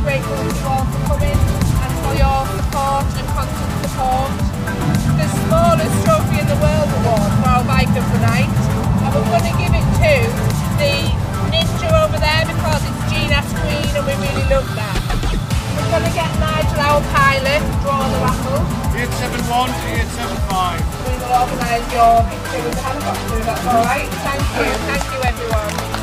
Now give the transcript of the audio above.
grateful to you all for coming and for your support and constant support. The smallest trophy in the world award for our bike of the night, and we're going to give it to the Ninja over there because it's Gnaas Queen and we really love that. We're going to get Nigel, our pilot, to draw the raffle. 871 to 875. We will organise your picture with the helicopter, if that's alright. Thank you everyone.